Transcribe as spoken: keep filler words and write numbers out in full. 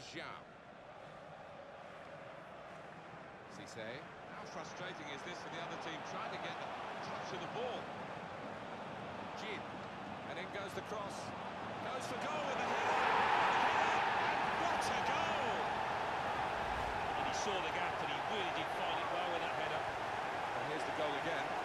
Zhao. Cisse. How frustrating is this for the other team, trying to get the touch of the ball? Jin. And in goes the cross. Goes for goal with the header. And what a goal! And he saw the gap and he really did find it well with that header. And here's the goal again.